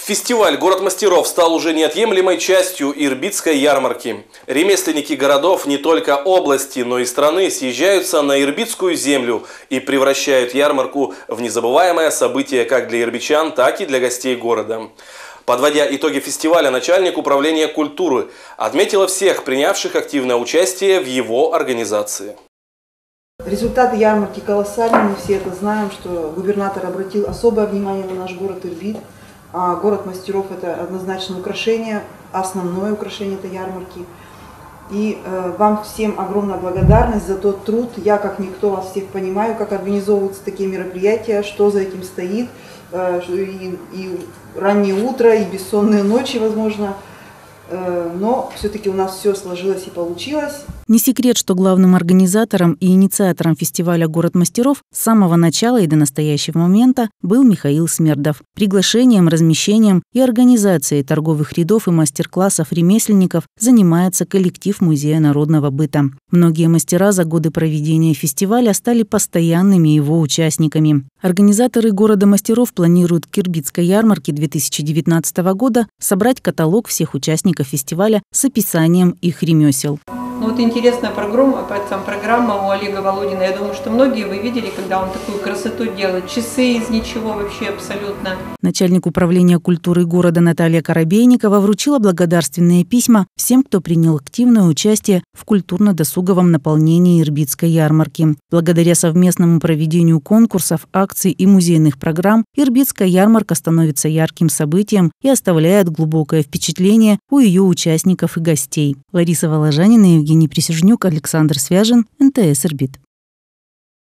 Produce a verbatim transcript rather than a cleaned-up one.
Фестиваль «Город мастеров» стал уже неотъемлемой частью Ирбитской ярмарки. Ремесленники городов не только области, но и страны съезжаются на ирбитскую землю и превращают ярмарку в незабываемое событие как для ирбичан, так и для гостей города. Подводя итоги фестиваля, начальник управления культуры отметила всех принявших активное участие в его организации. Результаты ярмарки колоссальны, мы все это знаем, что губернатор обратил особое внимание на наш город Ирбит. А город мастеров – это однозначно украшение, основное украшение этой ярмарки. И э, вам всем огромная благодарность за тот труд. Я, как никто, вас всех понимаю, как организовываются такие мероприятия, что за этим стоит. Э, и, и раннее утро, и бессонные ночи, возможно. Э, но все-таки у нас все сложилось и получилось. Не секрет, что главным организатором и инициатором фестиваля «Город мастеров» с самого начала и до настоящего момента был Михаил Смердов. Приглашением, размещением и организацией торговых рядов и мастер-классов ремесленников занимается коллектив Музея народного быта. Многие мастера за годы проведения фестиваля стали постоянными его участниками. Организаторы «Города мастеров» планируют к Ирбитской ярмарке две тысячи девятнадцатого года собрать каталог всех участников фестиваля с описанием их ремесел. Ну вот интересная программа, там программа у Олега Володина. Я думаю, что многие вы видели, когда он такую красоту делает. Часы из ничего вообще абсолютно. Начальник управления культуры города Наталья Коробейникова вручила благодарственные письма всем, кто принял активное участие в культурно-досуговом наполнении Ирбитской ярмарки. Благодаря совместному проведению конкурсов, акций и музейных программ Ирбитская ярмарка становится ярким событием и оставляет глубокое впечатление у ее участников и гостей. Лариса Воложанина, Евгений Присяжнюк, Александр Свяжин, эн тэ эс Ирбит.